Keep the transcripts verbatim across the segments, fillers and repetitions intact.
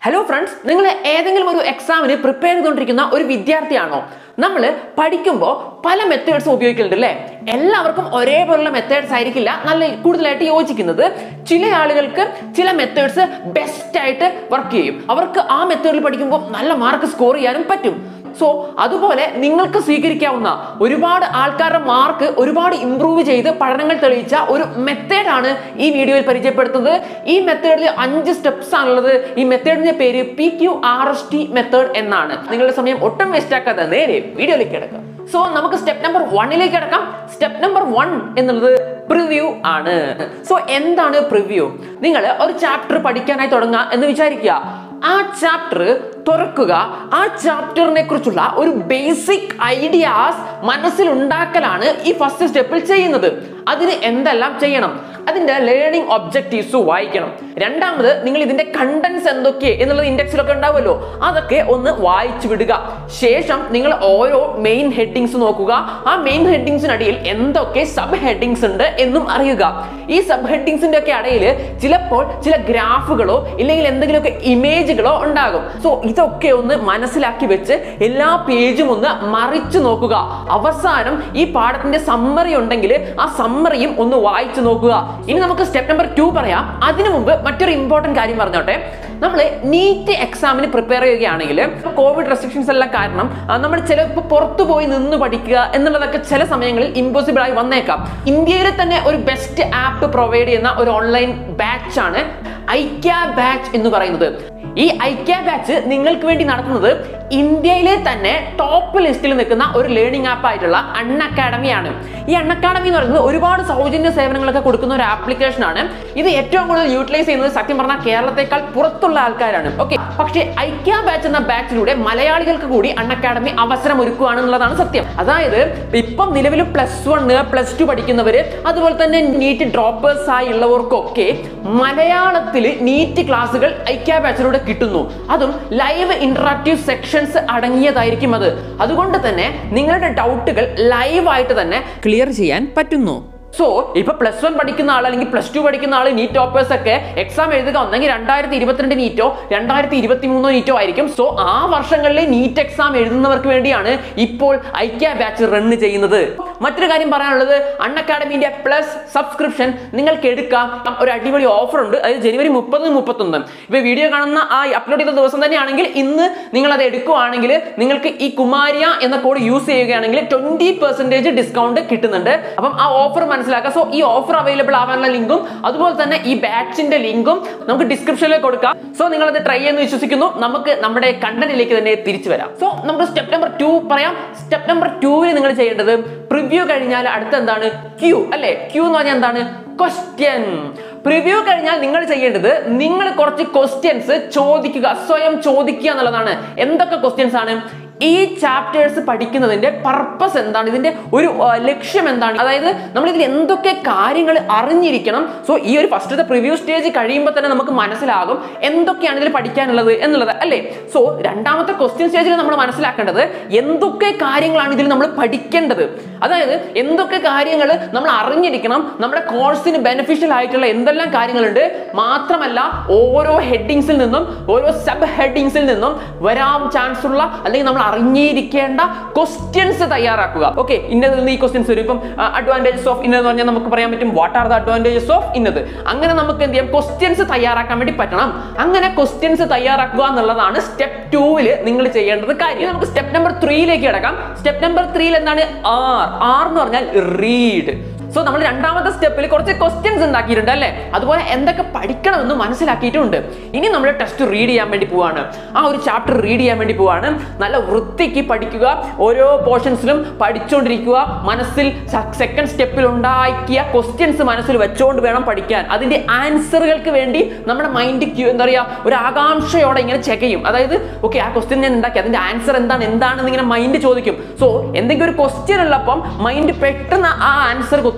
Hello friends, നിങ്ങൾ ഏതെങ്കിലും ഒരു എക്സാമിന് പ്രിപ്പയർ ചെയ്തുകൊണ്ടിരിക്കുന്ന ഒരു വിദ്യാർത്ഥിയാണോ? നമ്മൾ പഠിക്കുമ്പോൾ പല മെത്തേഡ്സ് ഉപയോഗിക്കുന്നുണ്ട് അല്ലേ? എല്ലാവർക്കും ഒരേപോലുള്ള മെത്തേഡ്സ് ആയിരിക്കില്ല നല്ല കൂടുതലായിട്ട് യോജിക്കുന്നത്. ചില ആളുകൾക്ക് ചില മെത്തേഡ്സ് ബെസ്റ്റ് ആയിട്ട് വർക്ക് ചെയ്യും. അവർക്ക് ആ മെത്തേഡിൽ പഠിക്കുമ്പോൾ നല്ല മാർക്ക് സ്കോർ ചെയ്യാനും പറ്റും. സോ അതുപോലെ നിങ്ങൾക്ക് സ്വീകരിക്കാവുന്ന ഒരുപാട് ആൾക്കാരുടെ മാർക്ക് ഒരുപാട് ഇംപ്രൂവ് ചെയ്ത് പഠനങ്ങൾ തെളിയിച്ച ഒരു മെത്തേഡാണ് ഈ വീഡിയോയിൽ പരിചയപ്പെടുത്തുന്നത്. ഈ മെത്തേഡിൽ അഞ്ച് സ്റ്റെപ്സ് ആണുള്ളത്. ഈ മെത്തേഡിന്റെ പേര് P Q R S T method എന്നാണ്. നിങ്ങളുടെ സമയം ഒട്ടും വേസ്റ്റ് ആക്കാതെ നേരെ വീഡിയോയിലേക്ക് കിടക്കാം. സോ നമുക്ക് സ്റ്റെപ്പ് നമ്പർ വണ്ണിലേക്ക് കിടക്കാം. സ്റ്റെപ്പ് നമ്പർ വൺ എന്നുള്ളത് പ്രിവ്യൂ ആണ്. സോ എന്താണ് പ്രിവ്യൂ? നിങ്ങൾ ഒരു ചാപ്റ്റർ പഠിക്കാനായി തുടങ്ങുക എന്ന് വിചാരിക്കുക. ആ ചാപ്റ്റർ തുറക്കുക. ആ ചാപ്റ്ററിനെ കുറിച്ചുള്ള ഒരു ബേസിക് ഐഡിയാസ് മനസ്സിൽ ഉണ്ടാക്കലാണ് ഈ ഫസ്റ്റ് സ്റ്റെപ്പിൽ ചെയ്യുന്നത്. അതിന് എന്തെല്ലാം ചെയ്യണം? അതിന്റെ ലേണിംഗ് ഒബ്ജക്റ്റീവ്സ് വായിക്കണം. രണ്ടാമത് നിങ്ങൾ ഇതിന്റെ കണ്ടന്റ്സ് എന്തൊക്കെ എന്നുള്ളത് ഇൻഡെക്സിലൊക്കെ ഉണ്ടാവുമല്ലോ, അതൊക്കെ ഒന്ന് വായിച്ചു വിടുക. ശേഷം നിങ്ങൾ ഓരോ മെയിൻ ഹെഡിങ്സ് നോക്കുക. ആ മെയിൻ ഹെഡിങ്സിനടിയിൽ എന്തൊക്കെ സബ് ഹെഡിങ്സ് ഉണ്ട് എന്നും അറിയുക. ഈ സബ് ഹെഡിങ്സിന്റെ ഒക്കെ ഇടയിൽ ചിലപ്പോൾ ചില ഗ്രാഫുകളോ ഇല്ലെങ്കിൽ എന്തെങ്കിലുമൊക്കെ ഇമേജുകളോ ഉണ്ടാകും. സോ ഇതൊക്കെ ഒന്ന് മനസ്സിലാക്കി വെച്ച് എല്ലാ പേജും ഒന്ന് മറിച്ചു നോക്കുക. അവസാനം ഈ പാഠത്തിന്റെ സമ്മറി ഉണ്ടെങ്കിൽ ആ സമ്മറിയും ഒന്ന് വായിച്ചു നോക്കുക. ഇനി നമുക്ക് സ്റ്റെപ്പ് നമ്പർ ടു പറയാം. അതിനു മുമ്പ് മറ്റൊരു ഇമ്പോർട്ടന്റ് കാര്യം പറഞ്ഞോട്ടെ. നമ്മൾ നീറ്റ് എക്സാമിന് പ്രിപ്പയർ ചെയ്യുകയാണെങ്കിൽ കോവിഡ് റെസ്ട്രിക്ഷൻസ് എല്ലാം കാരണം നമ്മൾ ചിലപ്പോൾ പുറത്തു പോയി നിന്ന് പഠിക്കുക എന്നുള്ളതൊക്കെ ചില സമയങ്ങളിൽ ഇമ്പോസിബിൾ ആയി വന്നേക്കാം. ഇന്ത്യയിൽ തന്നെ ഒരു ബെസ്റ്റ് ആപ്പ് പ്രൊവൈഡ് ചെയ്യുന്ന ഒരു ഓൺലൈൻ ബാച്ച് ആണ് ഐക്യ ബാച്ച് എന്ന് പറയുന്നത്. ഈ ഐക്യ ബാച്ച് നിങ്ങൾക്ക് വേണ്ടി നടത്തുന്നത് ഇന്ത്യയിലെ തന്നെ ടോപ്പ് ലിസ്റ്റിൽ നിൽക്കുന്ന ഒരു ലേണിംഗ് ആപ്പ് ആയിട്ടുള്ള അൺ അക്കാഡമിയാണ്. ഈ അൺ അക്കാഡമി എന്ന് പറയുന്നത് ഒരുപാട് സൗജന്യ സേവനങ്ങളൊക്കെ കൊടുക്കുന്ന ഒരു ആപ്ലിക്കേഷൻ ആണ്. ഇത് ഏറ്റവും കൂടുതൽ യൂട്ടിലൈസ് ചെയ്യുന്നത് സത്യം പറഞ്ഞാൽ കേരളത്തെക്കാൾ പുറത്തുള്ള ആൾക്കാരാണ്. ഓക്കെ, പക്ഷേ ഐക്യ ബാച്ച് എന്ന ബാച്ചിലൂടെ മലയാളികൾക്ക് കൂടി അൺ അക്കാഡമി അവസരം ഒരുക്കുകയാണെന്നുള്ളതാണ് സത്യം. അതായത് ഇപ്പം നിലവിൽ പ്ലസ് വണ് പ്ലസ് ടു പഠിക്കുന്നവര് അതുപോലെ തന്നെ നീറ്റ് ഡ്രോപ്പേഴ്സ് ആയി ഉള്ളവർക്കൊക്കെ മലയാളത്തിൽ നീറ്റ് ക്ലാസ്സുകൾ ഐക്യ ബാച്ചിലൂടെ കിട്ടുന്നു. അതും ലൈവ് ഇന്ററാക്റ്റീവ് സെക്ഷൻസ് അടങ്ങിയതായിരിക്കും അത്. അതുകൊണ്ട് തന്നെ നിങ്ങളുടെ ഡൗട്ടുകൾ ലൈവായിട്ട് തന്നെ ക്ലിയർ ചെയ്യാൻ പറ്റുന്നു. സോ ഇപ്പൊ പ്ലസ് വൺ പഠിക്കുന്ന ആൾ അല്ലെങ്കിൽ പ്ലസ് ടു പഠിക്കുന്ന ആൾ നീറ്റ് ടോപ്പേഴ്സ് ഒക്കെ എക്സാം എഴുതുക ഒന്നെങ്കിൽ രണ്ടായിരത്തി ഇരുപത്തിരണ്ട് നീറ്റോ രണ്ടായിരത്തി ഇരുപത്തി മൂന്നോ നീറ്റോ ആയിരിക്കും. സോ ആ വർഷങ്ങളിലെ നീറ്റ് എക്സാം എഴുതുന്നവർക്ക് വേണ്ടിയാണ് ഇപ്പോൾ ഐക്യ ബാച്ച് റൺ ചെയ്യുന്നത്. മറ്റൊരു കാര്യം പറയാനുള്ളത്, അൺ അക്കാഡമിന്റെ പ്ലസ് സബ്സ്ക്രിപ്ഷൻ നിങ്ങൾക്ക് എടുക്കാം. ഒരു അടിപൊളി ഓഫർ ഉണ്ട്. അത് ജനുവരി മുപ്പത് മുപ്പത്തൊന്ന് ഇപ്പൊ വീഡിയോ കാണുന്ന ആ അപ്ലോഡ് ചെയ്ത ദിവസം തന്നെയാണെങ്കിൽ ഇന്ന് നിങ്ങൾ അത് എടുക്കുകയാണെങ്കിൽ നിങ്ങൾക്ക് ഈ കുമാരിയ എന്ന കോഡ് യൂസ് ചെയ്യുകയാണെങ്കിൽ ട്വന്റി പെർസെന്റേജ് ഡിസ്കൗണ്ട് കിട്ടുന്നുണ്ട്. അപ്പം ആ ഓഫർ മനസ്സിലാക്കുക. സോ ഈ ഓഫർ അവൈലബിൾ ആവാനുള്ള ലിങ്കും അതുപോലെ തന്നെ ഈ ബാച്ചിന്റെ ലിങ്കും നമുക്ക് ഡിസ്ക്രിപ്ഷനിൽ കൊടുക്കാം. സോ നിങ്ങൾ അത് ട്രൈ ചെയ്യുന്ന വിശ്വസിക്കുന്നു. നമുക്ക് നമ്മുടെ കണ്ടന്റിലേക്ക് തന്നെ തിരിച്ചു വരാം. സോ നമുക്ക് സ്റ്റെപ്പ് നമ്പർ ടു പറയാം. സ്റ്റെപ്പ് നമ്പർ ടൂവിൽ നിങ്ങൾ ചെയ്യേണ്ടത് പ്രിവ്യൂ കഴിഞ്ഞാൽ അടുത്ത എന്താണ്? ക്യൂ അല്ലെ? ക്യൂ എന്ന് പറഞ്ഞാൽ എന്താണ്? ക്വസ്റ്റ്യൻ. പ്രിവ്യൂ കഴിഞ്ഞാൽ നിങ്ങൾ ചെയ്യേണ്ടത് നിങ്ങൾ കുറച്ച് ക്വസ്റ്റ്യൻസ് ചോദിക്കുക, സ്വയം ചോദിക്കുക എന്നുള്ളതാണ്. എന്തൊക്കെ ക്വസ്റ്റ്യൻസ് ആണ്? ഈ ചാപ്റ്റേഴ്സ് പഠിക്കുന്നതിന്റെ പർപ്പസ് എന്താണ്? ഇതിന്റെ ഒരു ലക്ഷ്യം എന്താണ്? അതായത് നമ്മൾ ഇതിൽ എന്തൊക്കെ കാര്യങ്ങൾ അറിഞ്ഞിരിക്കണം. സോ ഈ ഒരു ഫസ്റ്റത്തെ പ്രിവ്യൂ സ്റ്റേജ് കഴിയുമ്പോൾ തന്നെ നമുക്ക് മനസ്സിലാകും എന്തൊക്കെയാണ് ഇതിൽ പഠിക്കാനുള്ളത് എന്നുള്ളത് അല്ലേ? സോ രണ്ടാമത്തെ ക്വസ്റ്റ്യൻ സ്റ്റേജിൽ നമ്മൾ മനസ്സിലാക്കേണ്ടത് എന്തൊക്കെ കാര്യങ്ങളാണ് ഇതിൽ നമ്മൾ പഠിക്കേണ്ടത്. അതായത് എന്തൊക്കെ കാര്യങ്ങൾ നമ്മൾ അറിഞ്ഞിരിക്കണം, നമ്മുടെ കോഴ്സിന് ബെനിഫിഷ്യൽ ആയിട്ടുള്ള എന്തെല്ലാം കാര്യങ്ങളുണ്ട്. മാത്രമല്ല ഓരോ ഹെഡിങ്സിൽ നിന്നും ഓരോ സബ് ഹെഡിങ്സിൽ നിന്നും വരാൻ ചാൻസ് ഉള്ള അല്ലെങ്കിൽ നമ്മൾ അറിഞ്ഞിരിക്കേണ്ട ക്വസ്റ്റ്യൻസ് തയ്യാറാക്കുക. ഓക്കെ, ഇന്നതിൽ നിന്ന് ഈ ക്വസ്റ്റ്യൻസ് വരും. ഇപ്പം അഡ്വാൻറ്റേജസ് ഓഫ് ഇന്നത് പറഞ്ഞാൽ നമുക്ക് പറയാൻ പറ്റും what are the advantages of ഇന്നത്. അങ്ങനെ നമുക്ക് എന്ത് ചെയ്യാം? ക്വസ്റ്റ്യൻസ് തയ്യാറാക്കാൻ വേണ്ടി പറ്റണം. അങ്ങനെ ക്വസ്റ്റ്യൻസ് തയ്യാറാക്കുക എന്നുള്ളതാണ് സ്റ്റെപ്പ് ടൂവിൽ നിങ്ങൾ ചെയ്യേണ്ടത് കാര്യം. നമുക്ക് സ്റ്റെപ്പ് നമ്പർ ത്രീയിലേക്ക് കിടക്കാം. സ്റ്റെപ്പ് നമ്പർ ത്രീയിൽ എന്താണ്? ആർ. ആർ എന്ന് പറഞ്ഞാൽ റീഡ്. സോ നമ്മൾ രണ്ടാമത്തെ സ്റ്റെപ്പിൽ കുറച്ച് ക്വസ്റ്റ്യൻസ് ഉണ്ടാക്കിയിട്ടുണ്ട് അല്ലേ? അതുപോലെ എന്തൊക്കെ പഠിക്കണമെന്ന് മനസ്സിലാക്കിയിട്ടുണ്ട്. ഇനി നമ്മൾ ടെസ്റ്റ് റീഡ് ചെയ്യാൻ വേണ്ടി പോവാണ്. ആ ഒരു ചാപ്റ്റർ റീഡ് ചെയ്യാൻ വേണ്ടി പോവാണ്. നല്ല വൃത്തിക്ക് പഠിക്കുക. ഓരോ പോർഷൻസിലും പഠിച്ചുകൊണ്ടിരിക്കുക. മനസ്സിൽ സെക്കൻഡ് സ്റ്റെപ്പിൽ ഉണ്ടാക്കിയ ക്വസ്റ്റ്യൻസ് മനസ്സിൽ വെച്ചുകൊണ്ട് വേണം പഠിക്കാൻ. അതിന്റെ ആൻസറുകൾക്ക് വേണ്ടി നമ്മുടെ മൈൻഡ് എന്താ പറയാ ഒരു ആകാംക്ഷയോടെ ഇങ്ങനെ ചെക്ക് ചെയ്യും. അതായത് ഓക്കെ ആ ക്വസ്റ്റ്യൻ ഞാൻ ഉണ്ടാക്കി, അതിന്റെ ആൻസർ എന്താണ് എന്താണെന്ന് ഇങ്ങനെ മൈൻഡ് ചോദിക്കും. സോ എന്തെങ്കിലും ഒരു ക്വസ്റ്റ്യൻ ഉള്ളപ്പം മൈൻഡ് പെട്ടെന്ന് ആ ആൻസർ കൊത്തി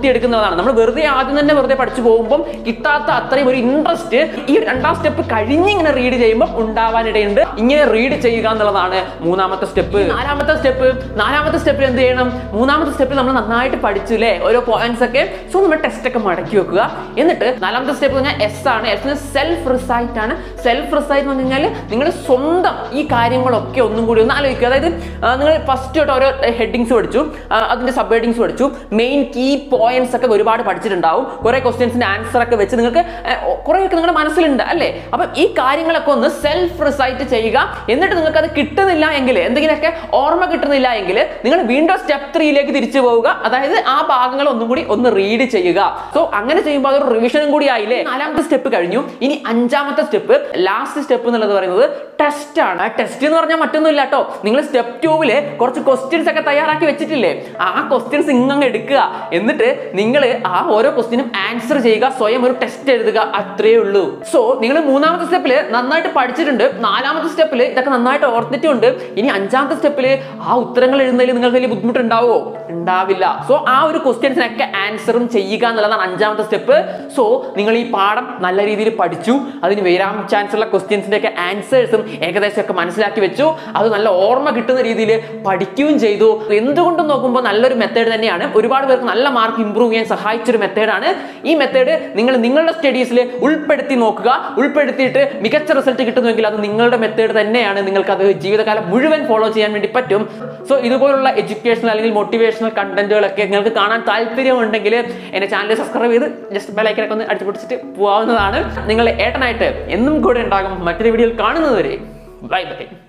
കിട്ടിയെടുക്കുന്നതാണ്. നമ്മൾ വെറുതെ ആദ്യം തന്നെ വെറുതെ പഠിച്ചു പോകുമ്പോൾ കിട്ടാത്ത അത്രയും ഒരു ഇൻട്രസ്റ്റ് ഈ രണ്ടാം സ്റ്റെപ്പ് കഴിഞ്ഞ് ഇങ്ങനെ റീഡ് ചെയ്യുമ്പോൾ ഉണ്ടാവാനിടയുണ്ട്. ഇങ്ങനെ റീഡ് ചെയ്യുക എന്നുള്ളതാണ് മൂന്നാമത്തെ സ്റ്റെപ്പ്. നാലാമത്തെ സ്റ്റെപ്പ് നാലാമത്തെ സ്റ്റെപ്പിൽ എന്ത് ചെയ്യണം? മൂന്നാമത്തെ സ്റ്റെപ്പിൽ നമ്മൾ നന്നായിട്ട് പഠിച്ചു അല്ലേ, ഓരോ പോയിന്റ്സ് ഒക്കെ. സോ നമ്മൾ ടെസ്റ്റ് ഒക്കെ മടക്കി വെക്കുക. എന്നിട്ട് നാലാമത്തെ സ്റ്റെപ്പ് എന്ന് പറഞ്ഞാൽ എസ് ആണ്. എസ് സെൽഫ് റിസൈറ്റ് ആണ്. സെൽഫ് റിസൈറ്റ് എന്ന് പറഞ്ഞു കഴിഞ്ഞാൽ നിങ്ങൾ സ്വന്തം ഈ കാര്യങ്ങളൊക്കെ ഒന്നും കൂടി ഒന്ന് ആലോചിക്കുക. അതായത് നിങ്ങൾ ഫസ്റ്റ് തൊട്ട് ഓരോ ഹെഡിങ്സ് പഠിച്ചു, അതിന്റെ സബ് ഹെഡിങ്സ് പഠിച്ചു, മെയിൻ കീ പോയിന്റ്സ് ഒക്കെ ഒരുപാട് പഠിച്ചിട്ടുണ്ടാവും. കുറെ ക്വസ്റ്റ്യൻസിന്റെ ആൻസർ ഒക്കെ വെച്ച് നിങ്ങൾക്ക് കുറെയൊക്കെ നിങ്ങളുടെ മനസ്സിലുണ്ട് അല്ലേ. അപ്പൊ ഈ കാര്യങ്ങളൊക്കെ ഒന്ന് സെൽഫ് റിസൈറ്റ് ചെയ്യുക. എന്നിട്ട് നിങ്ങൾക്ക് അത് കിട്ടുന്നില്ല എങ്കിൽ, എന്തെങ്കിലുമൊക്കെ ഓർമ്മ കിട്ടുന്നില്ല എങ്കിൽ നിങ്ങൾ വീണ്ടും സ്റ്റെപ്പ് ത്രീയിലേക്ക് തിരിച്ചു പോവുക. അതായത് ആ ഭാഗങ്ങൾ ഒന്നും കൂടി ഒന്ന് റീഡ് ചെയ്യുക. സോ അങ്ങനെ ചെയ്യുമ്പോൾ അതൊരു റിവിഷനും കൂടി ആയില്ലേ. നാലാമത്തെ സ്റ്റെപ്പ് കഴിഞ്ഞു. ഇനി അഞ്ചാമത്തെ സ്റ്റെപ്പ്, ലാസ്റ്റ് സ്റ്റെപ്പ് എന്നുള്ളത് പറയുന്നത് ടെസ്റ്റ് ആണ്. ടെസ്റ്റ് എന്ന് പറഞ്ഞാൽ മറ്റൊന്നുമില്ല കേട്ടോ. നിങ്ങൾ സ്റ്റെപ്പ് ടൂവില് കുറച്ച് ക്വസ്റ്റ്യൻസ് ഒക്കെ തയ്യാറാക്കി വെച്ചിട്ടില്ലേ, ആ ക്വസ്റ്റ്യൻസ് ഇങ്ങനെ എടുക്കുക. എന്നിട്ട് നിങ്ങൾ ആ ഓരോ ക്വസ്റ്റ്യനും ആൻസർ ചെയ്യുക, സ്വയം ഒരു ടെസ്റ്റ് എഴുതുക. അത്രേ ഉള്ളൂ. സോ നിങ്ങൾ മൂന്നാമത്തെ സ്റ്റെപ്പിൽ നന്നായിട്ട് പഠിച്ചിട്ടുണ്ട്, നാലാമത്തെ സ്റ്റെപ്പിൽ ഇതൊക്കെ നന്നായിട്ട് ഓർത്തിട്ടുണ്ട്. ഇനി അഞ്ചാമത്തെ സ്റ്റെപ്പിൽ ആ ഉത്തരങ്ങൾ എഴുതുന്നതിൽ നിങ്ങൾക്ക് വലിയ ബുദ്ധിമുട്ടുണ്ടാവോ? ഉണ്ടാവില്ല. സോ ആ ഒരു ക്വസ്റ്റ്യൻസിനൊക്കെ ആൻസറും ചെയ്യുക എന്നുള്ളതാണ് അഞ്ചാമത്തെ സ്റ്റെപ്പ്. സോ നിങ്ങൾ ഈ പാഠം നല്ല രീതിയിൽ പഠിച്ചു, അതിന് വരാൻ ചാൻസ് ഉള്ള ക്വസ്റ്റ്യൻസിന്റെ ഒക്കെ ആൻസേഴ്സും ഏകദേശം ഒക്കെ മനസ്സിലാക്കി വെച്ചു, അത് നല്ല ഓർമ്മ കിട്ടുന്ന രീതിയിൽ പഠിക്കുകയും ചെയ്തു. എന്തുകൊണ്ടും നോക്കുമ്പോൾ നല്ലൊരു മെത്തേഡ് തന്നെയാണ്. ഒരുപാട് പേർക്ക് നല്ല മാർക്ക് ഇംപ്രൂവ് ചെയ്യാൻ സഹായിച്ചൊരു മെത്തേഡാണ് ഈ മെത്തേഡ്. നിങ്ങൾ നിങ്ങളുടെ സ്റ്റഡീസിൽ ഉൾപ്പെടുത്തി നോക്കുക. ഉൾപ്പെടുത്തിയിട്ട് മികച്ച റിസൾട്ട് കിട്ടുന്നുവെങ്കിൽ അത് നിങ്ങളുടെ മെത്തേഡ് തന്നെയാണ്. നിങ്ങൾക്ക് അത് ജീവിതകാലം മുഴുവൻ ഫോളോ ചെയ്യാൻ വേണ്ടി പറ്റും. സോ ഇതുപോലുള്ള എഡ്യൂക്കേഷണൽ അല്ലെങ്കിൽ മോട്ടിവേഷണൽ കണ്ടന്റുകളൊക്കെ നിങ്ങൾക്ക് കാണാൻ താല്പര്യമുണ്ടെങ്കിൽ എന്റെ ചാനൽ സബ്സ്ക്രൈബ് ചെയ്ത് ജസ്റ്റ് ബെല്ലൈക്കനൊക്കെ ഒന്ന് അടിച്ചു പൊട്ടിച്ചിട്ട് പോകാവുന്നതാണ്. നിങ്ങളുടെ ഏട്ടനായിട്ട് എന്നും കൂടെ ഉണ്ടാകും. മറ്റൊരു വീഡിയോയിൽ കാണുന്നതുവരെ ബൈ ബൈ.